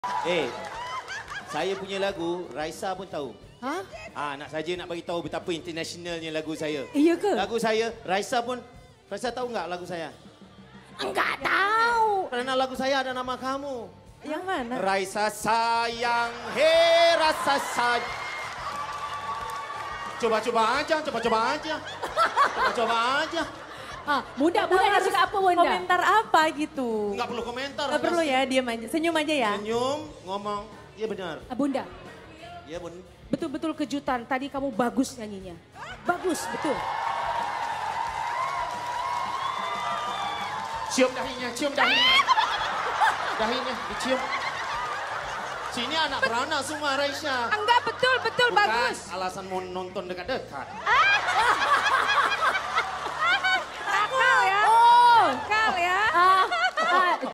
Saya punya lagu, Raisa pun tahu. Hah? Nak saja nak bagi tahu betapa internationalnya lagu saya. Iya ke? Lagu saya, Raisa tahu nggak lagu saya? Enggak tahu. Karena lagu saya ada nama kamu. Yang mana? Raisa sayang, rasa sayang. Coba-coba aja. Coba-coba aja. Bunda harus apa Bunda? Komentar apa gitu? Nggak perlu komentar. Nggak perlu ya, diam aja. Senyum aja ya. Senyum, ngomong, iya benar. Bunda, Iya bun. betul-betul kejutan. Tadi kamu bagus nyanyinya. Bagus, betul. Cium dahinya. Dahinya, dicium. Sini anak beranak semua Raisa. Enggak, betul Bukan bagus. alasan mau nonton dekat-dekat.